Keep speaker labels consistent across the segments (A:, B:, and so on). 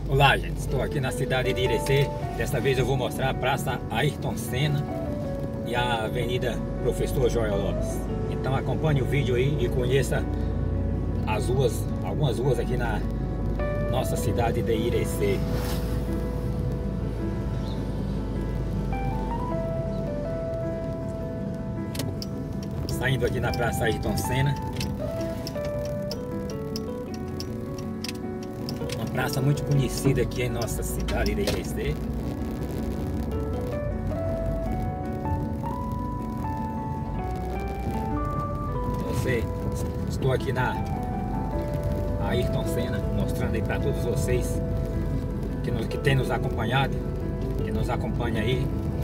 A: Olá, gente, estou aqui na cidade de Irecê. Desta vez eu vou mostrar a Praça Ayrton Senna e a Avenida Professor Joel Lopes. Então acompanhe o vídeo aí e conheça as ruas, algumas ruas aqui na nossa cidade de Irecê. Saindo aqui na Praça Ayrton Senna, uma praça muito conhecida aqui em nossa cidade de Irecê. Estou aqui na Ayrton Senna, mostrando aí para todos vocês que tem nos acompanhado, que nos acompanha aí.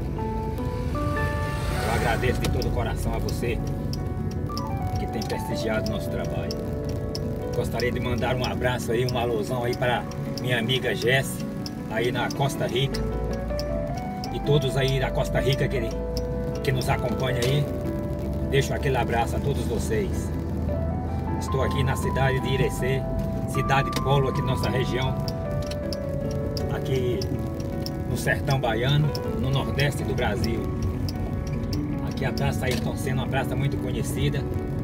A: Eu agradeço de todo o coração a você que tem prestigiado nosso trabalho. Gostaria de mandar um abraço aí, um alusão aí para minha amiga Jessie, aí na Costa Rica, e todos aí da Costa Rica que nos acompanham aí. Deixo aquele abraço a todos vocês. Estou aqui na cidade de Irecê, cidade polo aqui da nossa região, aqui no sertão baiano, no nordeste do Brasil. Aqui a Praça Ayrton Senna, uma praça muito conhecida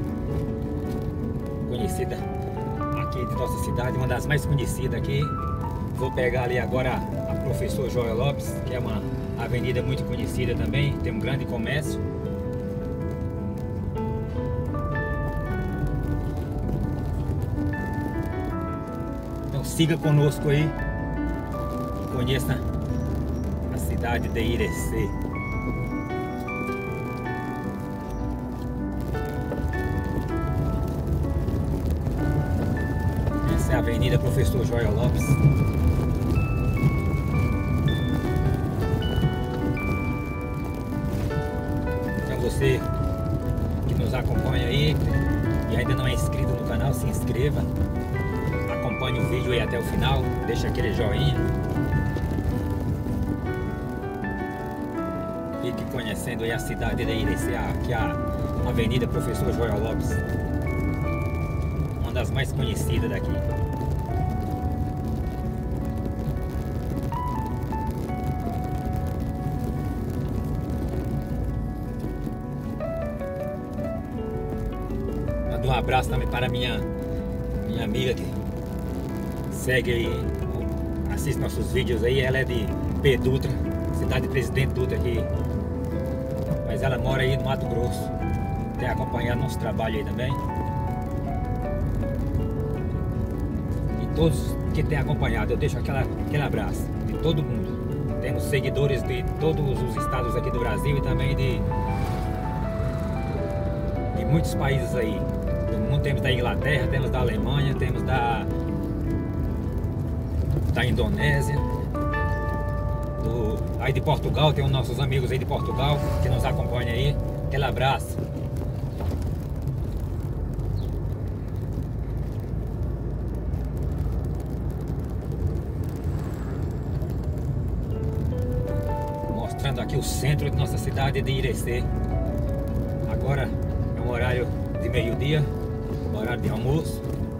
A: aqui de nossa cidade, uma das mais conhecidas aqui. Vou pegar ali agora a Professor Joel Lopes, que é uma avenida muito conhecida também, tem um grande comércio. Siga conosco aí, conheça a cidade de Irecê. Essa é a Avenida Professor Joel Lopes. Então você que nos acompanha aí e ainda não é inscrito no canal, se inscreva. Acompanhe o vídeo aí até o final, deixa aquele joinha. Fique conhecendo aí a cidade de Irecê, aqui a Avenida Professor Joel Lopes, uma das mais conhecidas daqui. Mando um abraço também para minha amiga que segue aí, assiste nossos vídeos aí. Ela é de P. Dutra, cidade de Presidente Dutra aqui, mas ela mora aí no Mato Grosso. Tem acompanhado nosso trabalho aí também. E todos que têm acompanhado, eu deixo aquele abraço de todo mundo. Temos seguidores de todos os estados aqui do Brasil e também de muitos países aí do mundo. Temos da Inglaterra, temos da Alemanha, temos da Indonésia, aí de Portugal, tem os nossos amigos aí de Portugal que nos acompanham aí. Aquele abraço. Mostrando aqui o centro de nossa cidade de Irecê. Agora é um horário de meio-dia, horário de almoço.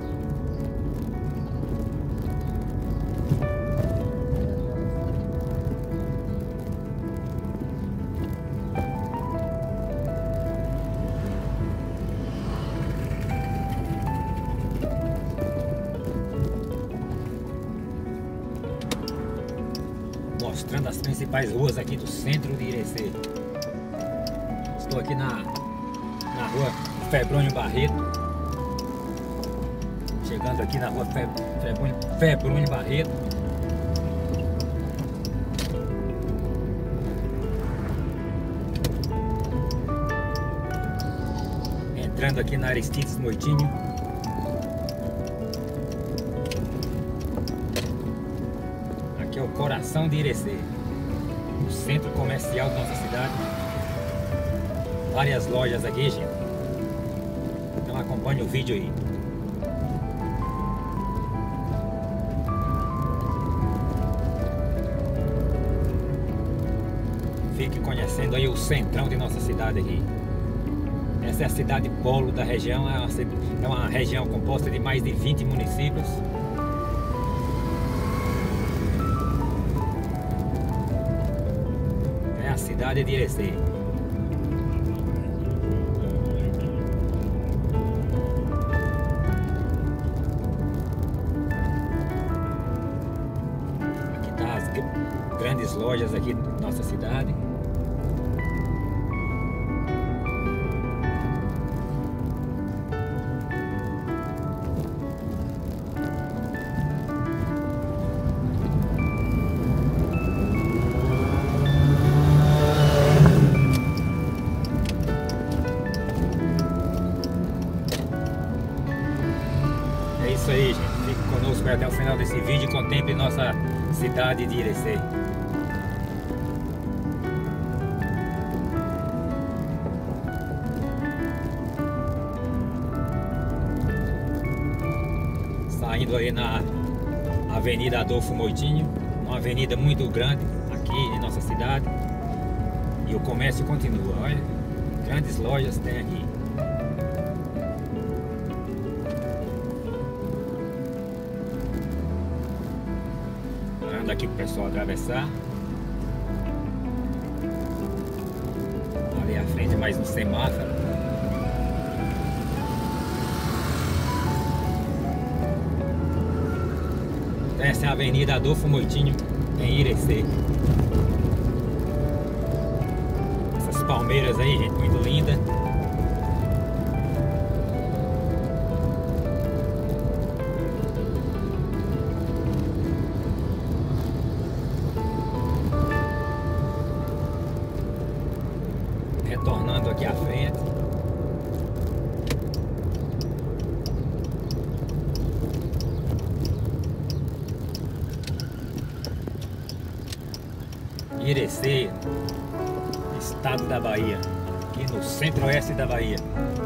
A: Mostrando as principais ruas aqui do centro de Irecê. Estou aqui na rua Febrônio Barreto. Chegando aqui na rua Febrônio Barreto. Entrando aqui na Aristides Moitinho. Aqui é o coração de Irecê, o centro comercial da nossa cidade. Várias lojas aqui, gente. Então acompanhe o vídeo aí. Fique conhecendo aí o centrão de nossa cidade aqui. Essa é a cidade polo da região, é uma região composta de mais de 20 municípios. na cidade de Irecê. Aqui tá as grandes lojas aqui da nossa cidade. É isso aí, gente. Fique conosco até o final desse vídeo e contemple nossa cidade de Irecê. Saindo aí na Avenida Adolfo Moitinho, uma avenida muito grande aqui em nossa cidade. E o comércio continua, olha. Grandes lojas tem aqui. Aqui pro pessoal atravessar. Ali à frente, mais um semáforo. Essa é a Avenida Adolfo Moitinho em Irecê. Essas palmeiras aí, gente, muito linda. Retornando aqui à frente. Irecê, estado da Bahia, aqui no centro-oeste da Bahia.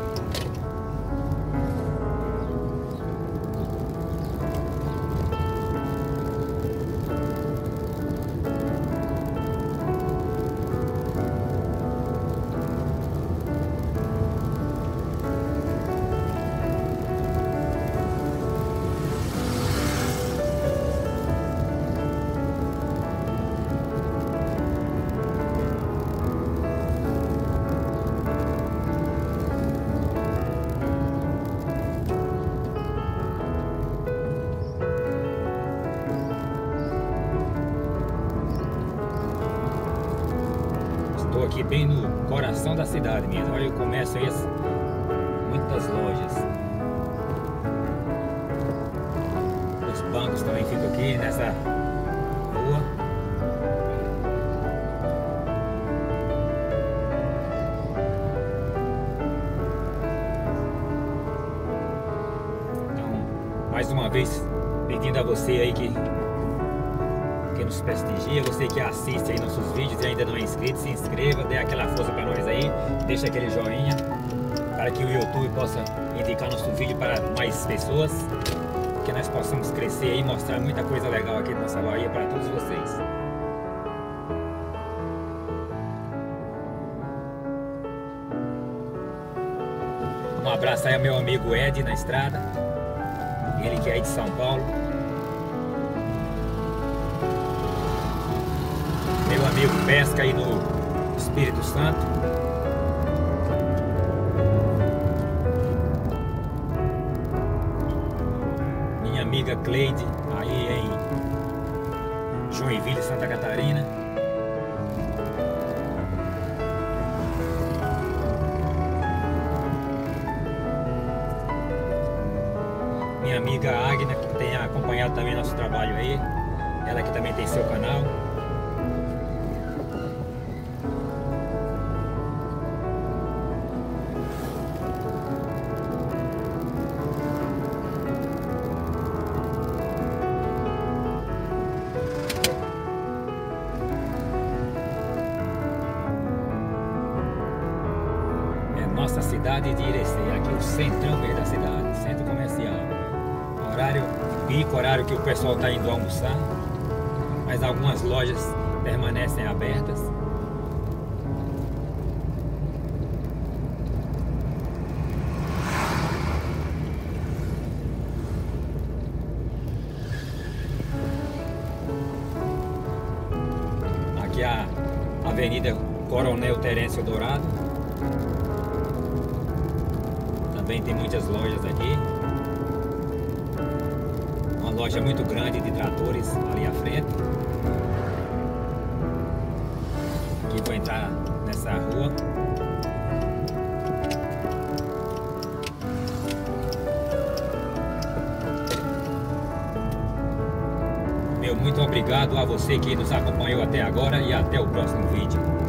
A: Estou aqui bem no coração da cidade mesmo. Olha o comércio aí, muitas lojas. Os bancos também ficam aqui nessa rua. Então, mais uma vez, pedindo a você aí que nos prestigia, você que assiste aí nossos vídeos e ainda não é inscrito, se inscreva, dê aquela força para nós aí, deixa aquele joinha para que o YouTube possa indicar nosso vídeo para mais pessoas, que nós possamos crescer e mostrar muita coisa legal aqui na nossa Bahia para todos vocês. Um abraço aí ao meu amigo Ed na estrada, ele que é aí de São Paulo. Meu amigo Pesca aí no Espírito Santo. Minha amiga Cleide aí em Joinville, Santa Catarina. Minha amiga Agna, que tem acompanhado também nosso trabalho aí. Ela que também tem seu canal. Nossa cidade de Irecê, aqui o centrão mesmo da cidade, centro comercial. Horário pico, horário que o pessoal está indo almoçar, mas algumas lojas permanecem abertas. Aqui a Avenida Coronel Terêncio Dourado. Também tem muitas lojas aqui. Uma loja muito grande de tratores ali à frente. Aqui vou entrar nessa rua. Meu muito obrigado a você que nos acompanhou até agora e até o próximo vídeo.